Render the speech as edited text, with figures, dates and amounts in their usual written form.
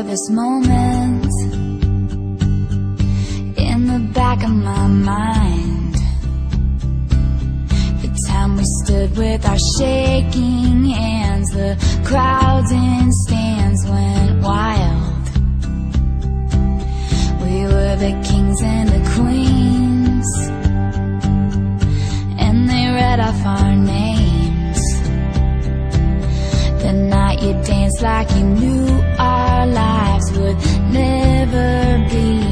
this moment in the back of my mind. The time we stood with our shaking hands, the crowds in stands went wild. We were the kings and the queens, and they read off our names. The night you danced like you knew our lives would never be